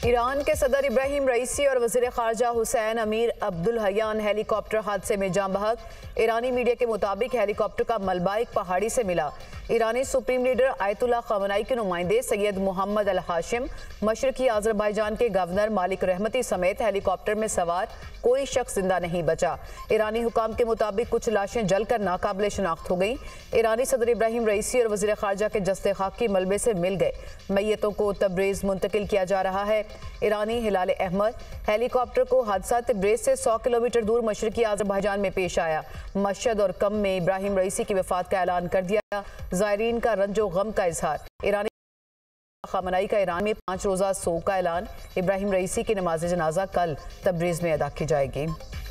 Iran के सदर इब्राहिम रईसी और वज़ीर ख़ारजा हुसैन अमीर अब्दुल्लहयान हेलीकॉप्टर हादसे में जाँ बहक। ईरानी मीडिया के मुताबिक हेलीकॉप्टर का मलबा एक पहाड़ी से मिला। ईरानी सुप्रीम लीडर आयतुल्लाह ख़ामेनी के नुमाइंदे सैयद मोहम्मद अल हाशिम, मशरकी आज़रबाईजान के गवर्नर मालिक रहमती समेत हेलीकॉप्टर में सवार कोई शख्स जिंदा नहीं बचा। ईरानी हुकाम के मुताबिक कुछ लाशें जलकर नाकाबिले शनाख्त हो गईं। ईरानी सदर इब्राहिम रईसी और वज़ीर ख़ारजा के जस्ते खाकी मलबे से मिल गए। मैयतों को तब्रेज़ मुंतकिल किया जा रहा है। ईरानी हिलाल अहमद हेलीकॉप्टर को हादसा तब्रेज़ से 100 किलोमीटर दूर मशरकी आज़रबाईजान में पेश आया। मशहद और कम में इब्राहिम रईसी की वफ़ात का ऐलान कर दिया। ज़ायरीन का रंजो गम का इजहार। ईरानी ख़ामेनी का ईरान में 5 रोज़ा सोग का ऐलान। इब्राहिम रईसी की नमाज जनाजा कल तब्रेज़ में अदा की जाएगी।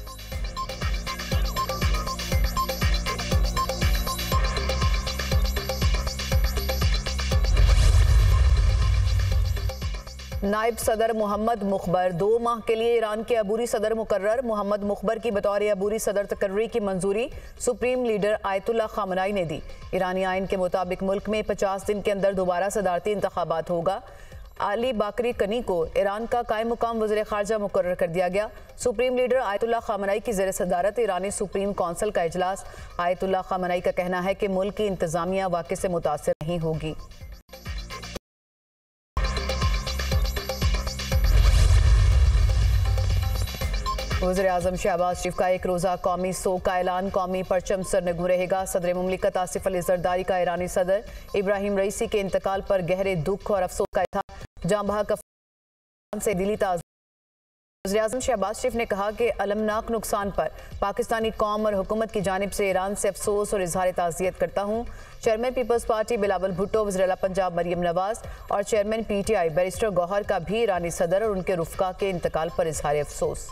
नायब सदर मोहम्मद मुखबर 2 माह के लिए ईरान के अबूरी सदर मुकर्रर। मोहम्मद मुखबर की बतौर अबूरी सदर तकर्री की मंजूरी सुप्रीम लीडर आयतुल्लाह ख़ामेनी ने दी। ईरानी आइन के मुताबिक मुल्क में 50 दिन के अंदर दोबारा सदारती इंतखाबात होगा। अली बाकरी कनी को ईरान का कायम मुकाम वज़ीर ख़ारजा मुकर्रर कर दिया गया। सुप्रीम लीडर आयतुल्लाह ख़ामेनी की ज़ेर सदारत ईरानी सुप्रीम कौंसिल का इजलास। आयतुल्लाह ख़ामेनी का कहना है कि मुल्क की इंतज़ामिया वाक़े से मुतासिर नहीं होगी। वज़ीर आज़म शहबाज शरीफ का 1 रोज़ा कौमी सोग का ऐलान। कौमी परचम सरनगू रहेगा। सदर मुमलिकत आसिफ अली ज़रदारी का ईरानी सदर इब्राहिम रईसी के इंतकाल पर गहरे दुख और अफसोस का इज़हार। जाँ बहक से दिली ताज़। वज़ीर आज़म शहबाज शरीफ ने कहा कि अलमनाक नुकसान पर पाकिस्तानी कौम और हुकूमत की जानिब से ईरान से अफसोस और इजहार ताज़ियत करता हूँ। Chairman people's party Bilawal Bhutto, वज़ीर आला पंजाब मरियम नवाज और चेयरमैन PTI बैरिस्टर गौहर का भी ईरानी सदर और उनके रुफ़का के इंतकाल पर इजहार अफसोस।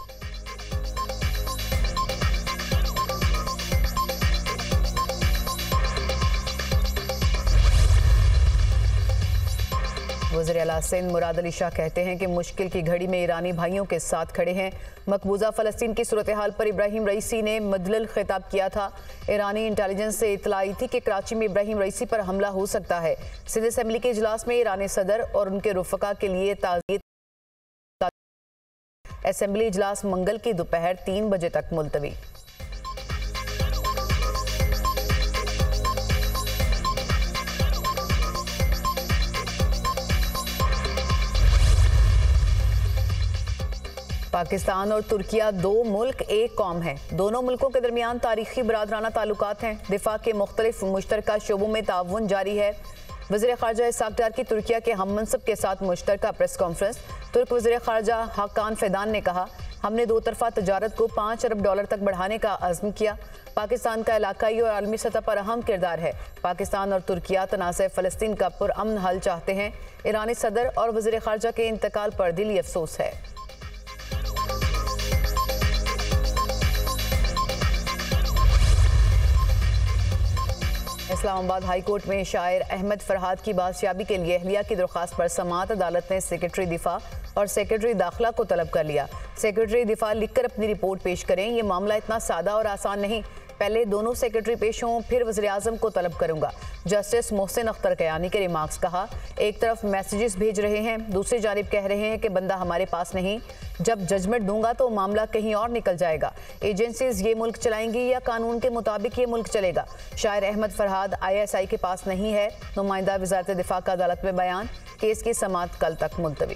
वज़ीर आला सिंध मुराद अली शाह कहते हैं कि मुश्किल की घड़ी में ईरानी भाइयों के साथ खड़े हैं। मकबूजा फ़लस्तीन की सूरत हाल पर इब्राहिम रईसी ने मदलल खिताब किया था। ईरानी इंटेलिजेंस से इतला आई थी कि कराची में इब्राहिम रईसी पर हमला हो सकता है। सिंध असम्बली के इजलास में ईरानी सदर और उनके रुफ़का के लिए ताज़ियत। असम्बली इजलास मंगल की दोपहर 3 बजे तक मुलतवी। पाकिस्तान और तुर्किया 2 मुल्क एक कौम है। दोनों मुल्कों के दरमियान तारीखी बरादराना ताल्लुकात हैं। दिफा के मुख्तलिफ मुश्तरका शोबों में ताउन जारी है। वज़ीर ख़ारजा इस्हाक़ डार की तुर्किया के हम मनसब के साथ मुश्तरका प्रेस कॉन्फ्रेंस। तुर्क वज़ीर ख़ारजा हाकान फ़िदान ने कहा, हमने 2 तरफ़ा तजारत को $5 अरब तक बढ़ाने का अज़्म किया। पाकिस्तान का इलाकाई और आलमी सतह पर अहम किरदार है। पाकिस्तान और तुर्किया तनाज़ फ़लस्तीन का पुरअमन हल चाहते हैं। ईरानी सदर और वज़ीर ख़ारजा के इंतकाल पर दिली अफसोस है। इस्लामाबाद हाई कोर्ट में शायर अहमद फरहाद की बाजियाबी के लिए अहलिया की दरख्वास्त पर समाअत अदालत ने सेक्रेटरी दिफा और सेक्रेटरी दाखिला को तलब कर लिया। सेक्रेटरी दिफा लिखकर अपनी रिपोर्ट पेश करें। ये मामला इतना सादा और आसान नहीं। पहले दोनों सेक्रेटरी पेश हों, फिर वज़ीर आज़म को तलब करूंगा। जस्टिस मोहसिन अख्तर कयानी के रिमार्क्स। कहा, एक तरफ मैसेजेस भेज रहे हैं, दूसरी जानिब कह रहे हैं कि बंदा हमारे पास नहीं। जब जजमेंट दूंगा तो मामला कहीं और निकल जाएगा। एजेंसीज ये मुल्क चलाएंगी या कानून के मुताबिक ये मुल्क चलेगा। शायर अहमद फरहाद ISI के पास नहीं है। नुमाइंदा वज़ारत दिफा का अदालत में बयान। केस की समाअत कल तक मुलतवी।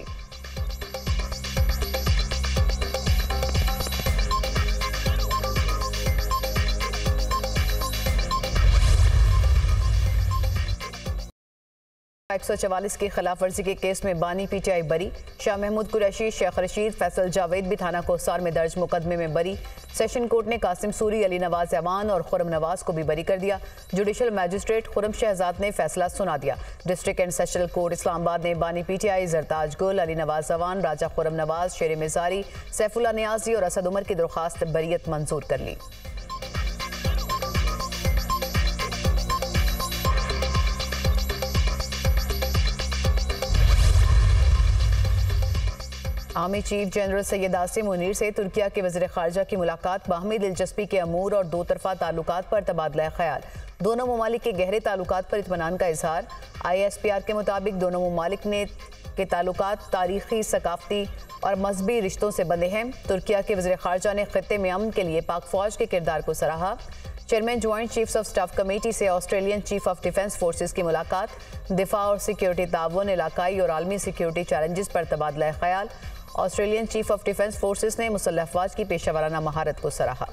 एक 144 की खिलाफ वर्जी के केस में बानी PTI बरी। शाह महमूद कुरैशी, शेख रशीद, फैसल जावेद भी थाना कोसार में दर्ज मुकदमे में बरी। सेशन कोर्ट ने कासिम सूरी, अली नवाज अवान और खुरम नवाज को भी बरी कर दिया। जुडिशल मैजिस्ट्रेट खुरम शहजाद ने फैसला सुना दिया। District and sessional court Islamabad ने बानी PTI जरताज गुल, अली नवाज अवान, राजा खुरम नवाज, शेर मिजारी, सैफुल्ला नियाजी और असद उमर की दरख्वास्त बरीयत मंजूर कर ली। Army chief general Syed Asim Munir से तुर्किया के वज़ीर ख़ारजा की मुलाकात। बाहमी दिलचस्पी के अमूर और 2 तरफ़ा ताल्लुकात पर तबादला ख्याल। दोनों ममालिक के गहरे ताल्लुकात पर इत्मीनान का इजहार। ISPR के मुताबिक दोनों ममालिक ने के ताल्लुकात तारीखी, सकाफती और मजहबी रिश्तों से बंधे हैं। तुर्किया के वज़ीर ख़ारजा ने खित्ते में अमन के लिए पाक फ़ौज के किरदार को सराहा। Chairman joint chiefs of staff committee से Australian chief of defence forces की मुलाकात। दिफा और सिक्योरिटी ताउन, इलाकाई और आलमी सिक्योरिटी चैलेंजेस पर तबादला ख्याल। Australian chief of defence forces ने मुसल्लह अफवाज की पेशा वाराना महारत को सराहा।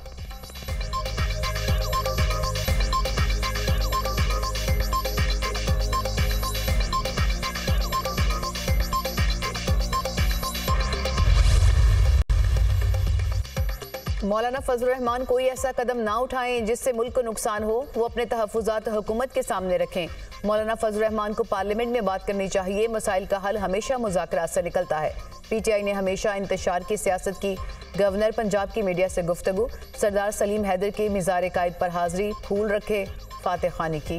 मौलाना फजल रहमान कोई ऐसा कदम ना उठाएं जिससे मुल्क को नुकसान हो, वो अपने तहफ़्फ़ुज़ात हुकूमत के सामने रखें। मौलाना फजल रहमान को पार्लियामेंट में बात करनी चाहिए। मसाइल का हल हमेशा मुज़ाकरात से निकलता है। PTI ने हमेशा इंतशार की सियासत की। गवर्नर पंजाब की मीडिया से गुफ्तगू। सरदार सलीम हैदर की मिज़ार कायद पर हाज़री, फूल रखे, फातह खानी की।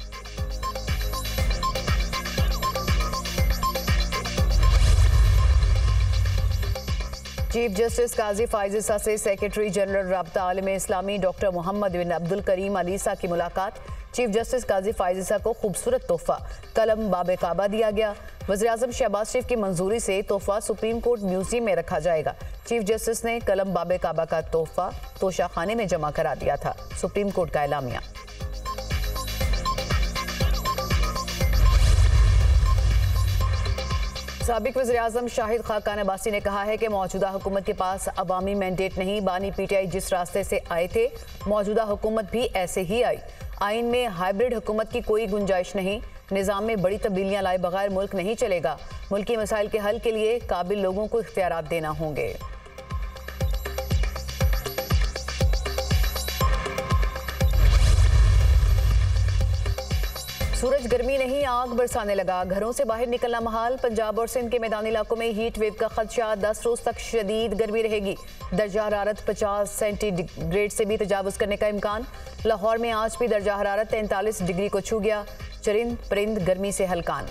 चीफ जस्टिस काजी फाइज ईसा से सेक्रेटरी जनरल राब्ता आलम इस्लामी doctor Mohammad bin Abdul Karim Al Issa की मुलाकात। चीफ जस्टिस काजी फाइज ईसा को खूबसूरत तोहफा कलम बाब काबा दिया गया। वज़ीर-ए-आज़म शहबाज शरीफ की मंजूरी से तोहफा सुप्रीम कोर्ट म्यूजियम में रखा जाएगा। चीफ जस्टिस ने कलम बाब काबा का तोहफा तोशा खाने में जमा करा दिया था। सुप्रीम कोर्ट का एलामिया। साबिक वज़ीर-ए-आज़म शाहिद खाकान अब्बासी ने कहा है कि मौजूदा हुकूमत के पास अवामी मैंडेट नहीं। बानी PTI जिस रास्ते से आए थे, मौजूदा हुकूमत भी ऐसे ही आई। आइन में हाइब्रिड हुकूमत की कोई गुंजाइश नहीं। निज़ाम में बड़ी तब्दीलियां लाए बगैर मुल्क नहीं चलेगा। मुल्की मसाइल के हल के लिए काबिल लोगों को इख्तियारात देना होंगे। सूरज गर्मी नहीं, आग बरसाने लगा। घरों से बाहर निकलना महाल। पंजाब और सिंध के मैदानी इलाकों में हीट वेव का खदशा। 10 रोज तक शदीद गर्मी रहेगी। दर्जा हरारत 50 सेंटीग्रेड से भी तजावुज करने का इम्कान। लाहौर में आज भी दर्जा हरारत 43 डिग्री को छू गया। चरिंद परिंद गर्मी से हलकान।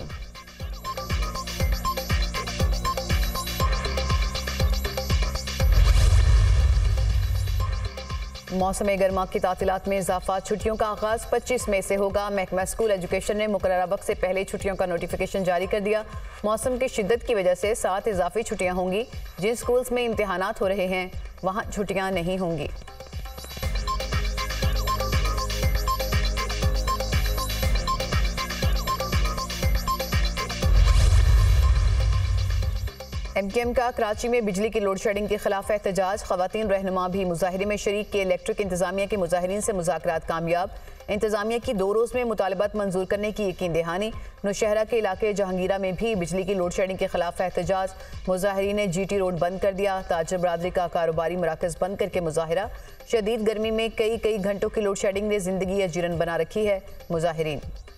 मौसम गर्मा की तातीलात में इजाफा। छुट्टियों का आगाज 25 मई से होगा। महकमा स्कूल एजुकेशन ने मुकर्ररा वक्त से पहले छुट्टियों का नोटिफिकेशन जारी कर दिया। मौसम की शिद्दत की वजह से 7 इजाफी छुट्टियां होंगी। जिन स्कूल्स में इम्तिहानात हो रहे हैं वहां छुट्टियां नहीं होंगी। MKM का कराची में बिजली की लोड शेडिंग के खिलाफ एहतजाज। खवातीन रहनुमा भी मुजाहरे में शरीक के। इलेक्ट्रिक इंतजामिया के मुजाहिरीन से मुज़ाकरात कामयाब। इंतजामिया की 2 रोज़ में मुतालबात मंजूर करने की यकीन दहानी। नौशहरा के इलाके जहांगीरा में भी बिजली की लोड शेडिंग के खिलाफ एहतजाज। मुजाहिरीन ने GT रोड बंद कर दिया। ताजर बरादरी का कारोबारी मराकज़ बंद करके मुजाहिरा। शदीद गर्मी में कई घंटों की लोड शेडिंग ने जिंदगी अजीरन बना रखी है। मुजाहिरीन